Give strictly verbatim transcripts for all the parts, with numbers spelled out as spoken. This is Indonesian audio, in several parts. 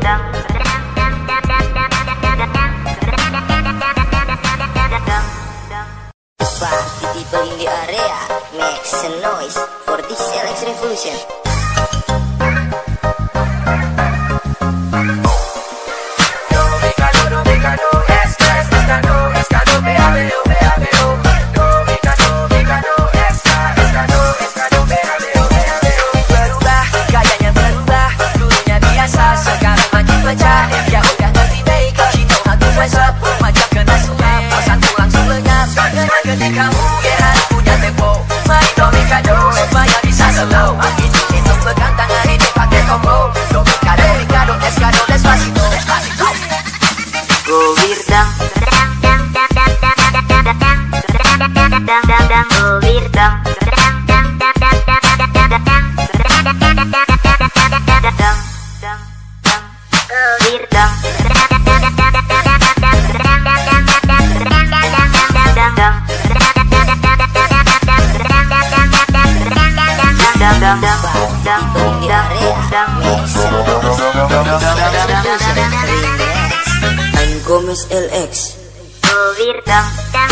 Party people in the area, make some noise for this L X Revolution. Berubah, gayanya berubah, dulunya biasa, sekarang makin pecah. Ya udah lebih baik, Cino aku WhatsApp, macam kena sungai, bosan tuh langsung lenyap. Ketika kamu ya harus punya tempo, main domikado supaya bisa slow. Hitung-hitung pegang tangan ini pakai combo, domikado, domikado, escado, despacito, despacito. Go Wirdang, dang dang dang, go Wirdang, Wirdang, I'm Gomez L X. Wirdang,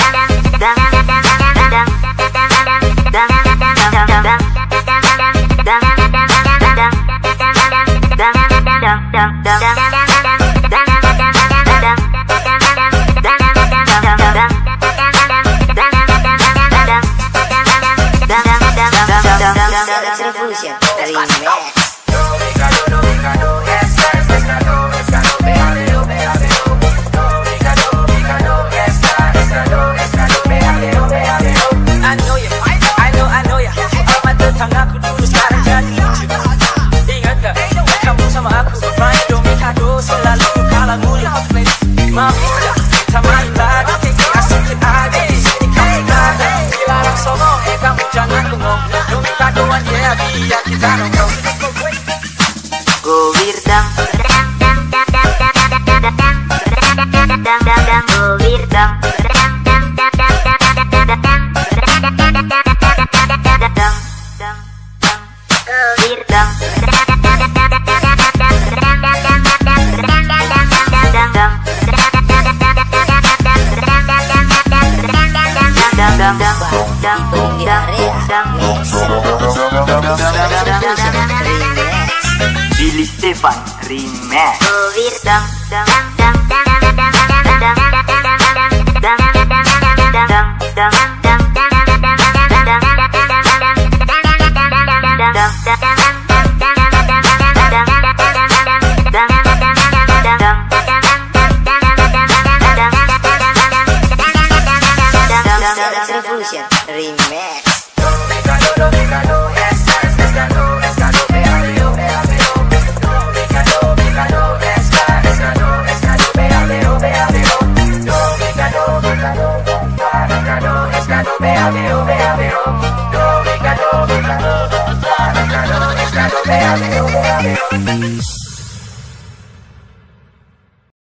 Revolution Remix. I know ya, I know, I know ya. Amat tentang aku dulu sekarang jadi lucu. Ingat gak, kamu sama aku main domikado selalu kalah mulu. Mami udah sama lagi, asikin aja di sini kamu berada. Dilarang sombong, eh kamu jangan bengong. Domikadoan ya biar kita nongkrong. Go Wirdang, dang dang dang, go Wirdang, Wirdang, Billy Stefan Remix. Wirdang, dang dang dang dang dang dang dang dang dang dang dang dang dang dang